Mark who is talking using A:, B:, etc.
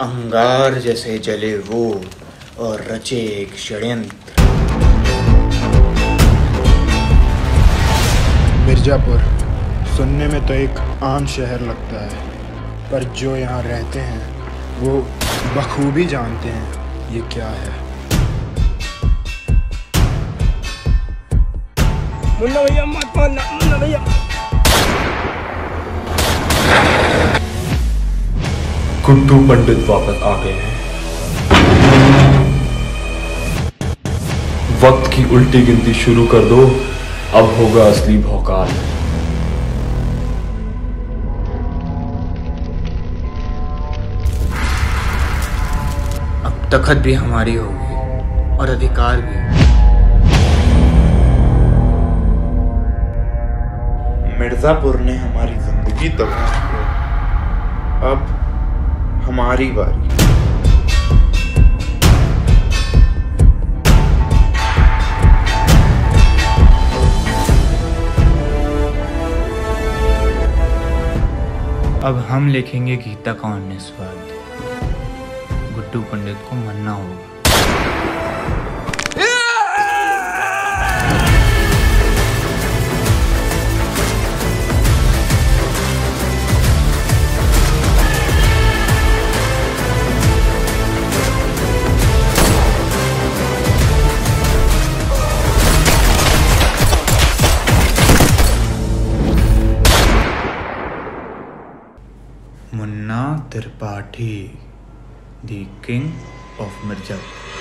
A: अंगार जैसे जले वो और रचे एक षड्यंत्र।
B: मिर्जापुर सुनने में तो एक आम शहर लगता है, पर जो यहाँ रहते हैं वो बखूबी जानते हैं ये क्या है।
C: मुन्ना भैया मत मारना, मुन्ना भैया।
D: गुड्डू पंडित वापस आ गए हैं। वक्त की उल्टी गिनती शुरू कर दो, अब होगा असली भौकाल।
A: अब तखत भी हमारी होगी और अधिकार भी। मिर्जापुर ने हमारी जिंदगी तबाह की, अब हमारी बारी। अब हम लिखेंगे गीता का 19वां अध्याय। गुड्डू पंडित को मरना होगा। Munna Tripathi, the king of Mirzapur.